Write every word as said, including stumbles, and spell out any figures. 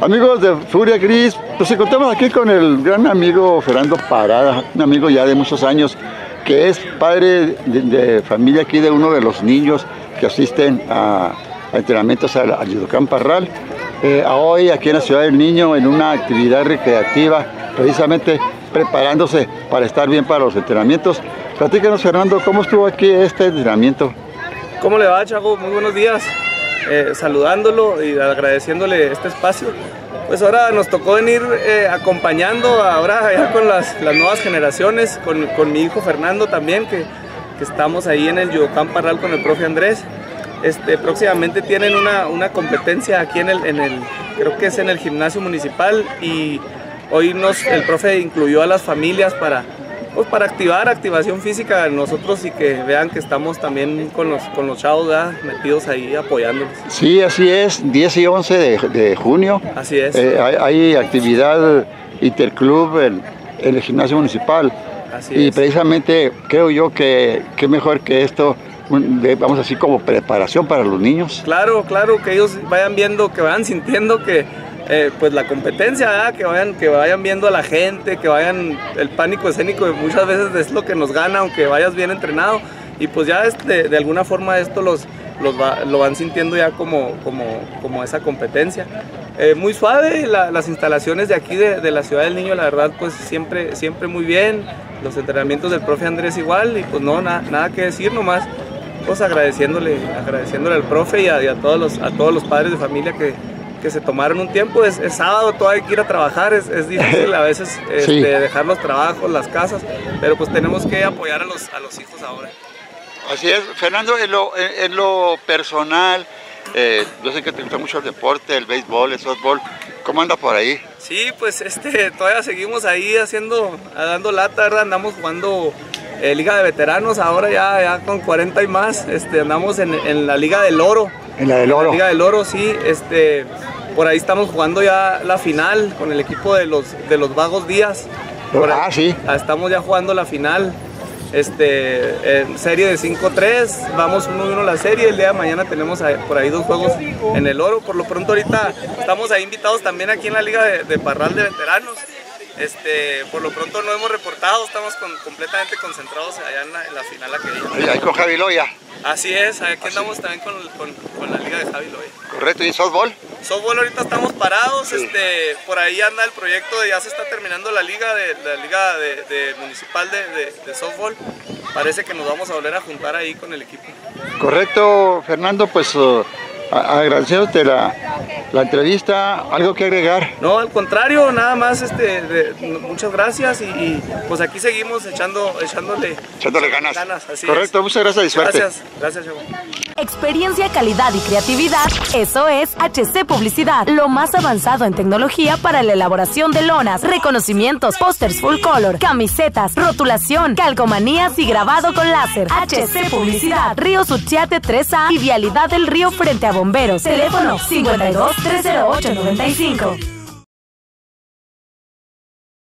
Amigos de Furia Gris, nos encontramos aquí con el gran amigo Fernando Parada, un amigo ya de muchos años, que es padre de, de familia aquí de uno de los niños que asisten a, a entrenamientos al, al Yudocán Parral. Eh, hoy aquí en la Ciudad del Niño, en una actividad recreativa, precisamente preparándose para estar bien para los entrenamientos. Platícanos, Fernando, ¿cómo estuvo aquí este entrenamiento? ¿Cómo le va, Chago? Muy buenos días. Eh, saludándolo y agradeciéndole este espacio. Pues ahora nos tocó venir eh, acompañando ahora ya con las, las nuevas generaciones, con, con mi hijo Fernando también, que, que estamos ahí en el Yudocán Parral con el profe Andrés. Este, próximamente tienen una, una competencia aquí en el, en el, creo que es en el gimnasio municipal, y hoy nos, el profe incluyó a las familias para, pues para activar activación física nosotros y que vean que estamos también con los, con los chavos, ¿verdad?, metidos ahí apoyándolos. Sí, así es, diez y once de, de junio. Así es. Eh, hay, hay actividad interclub en, en el gimnasio municipal. Así y es. Precisamente creo yo que qué mejor que esto, vamos así como preparación para los niños. Claro, claro, que ellos vayan viendo, que vayan sintiendo que Eh, pues la competencia, ¿verdad? Que vayan, que vayan viendo a la gente, que vayan, el pánico escénico muchas veces es lo que nos gana, aunque vayas bien entrenado, y pues ya este, de alguna forma esto los, los va, lo van sintiendo ya como, como, como esa competencia. Eh, muy suave, la, las instalaciones de aquí de, de la Ciudad del Niño, la verdad, pues siempre, siempre muy bien, los entrenamientos del profe Andrés igual, y pues no, na, nada que decir, nomás pues agradeciéndole, agradeciéndole al profe y a, y a, todos, los, a todos los padres de familia que que se tomaron un tiempo. Es, es sábado, todavía hay que ir a trabajar, es, es difícil a veces este, sí. dejar los trabajos, las casas, pero pues tenemos que apoyar a los, a los hijos ahora. Así es, Fernando, en lo, en, en lo personal, eh, yo sé que te gusta mucho el deporte, el béisbol, el softball, ¿cómo anda por ahí? Sí, pues este, todavía seguimos ahí haciendo, dando lata, ¿verdad? Andamos jugando eh, Liga de Veteranos, ahora ya, ya con cuarenta y más, este, andamos en, en la Liga del Oro. En la del Oro. En la Liga del Oro, sí, este, por ahí estamos jugando ya la final con el equipo de los, de los Vagos Díaz. Por ah, ahí, sí. Estamos ya jugando la final, este, en serie de cinco tres, vamos uno uno la serie, el día de mañana tenemos por ahí dos juegos en el Oro. Por lo pronto ahorita estamos ahí invitados también aquí en la Liga de, de Parral de Veteranos. Este, por lo pronto no hemos reportado, estamos con, completamente concentrados allá en la, en la final aquella. Ahí con Javi Loya. Así es, aquí andamos también con, con, con la Liga de Javi Loya. Correcto, ¿y softball? Softball ahorita estamos parados, sí. este, por ahí anda el proyecto de ya se está terminando la liga de la liga de, de municipal de, de, de softball. Parece que nos vamos a volver a juntar ahí con el equipo. Correcto, Fernando, pues uh, agradeciéndote la, la entrevista, ¿algo que agregar? No, al contrario, nada más, este, de, muchas gracias y, y pues aquí seguimos echando, echándole, echándole ganas. ganas así Correcto, es. Muchas gracias y suerte. Gracias, gracias, Chavo. Experiencia, calidad y creatividad, eso es H C Publicidad, lo más avanzado en tecnología para la elaboración de lonas, reconocimientos, pósters full color, camisetas, rotulación, calcomanías y grabado con láser. H C Publicidad, Río Suchiate tres A y Vialidad del Río frente a Bomberos. Teléfono cincuenta y dos, trescientos ocho, noventa y cinco.